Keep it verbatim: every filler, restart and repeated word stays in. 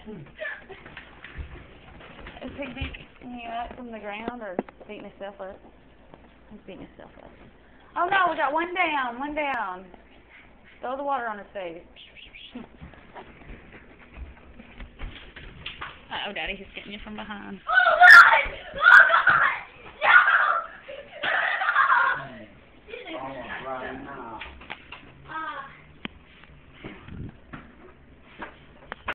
Is he beating you up from the ground or beating himself up? He's beating himself up. Oh no, we got one down, one down. Throw the water on his face. Uh oh, Daddy, he's getting you from behind. Oh, God! Oh, God!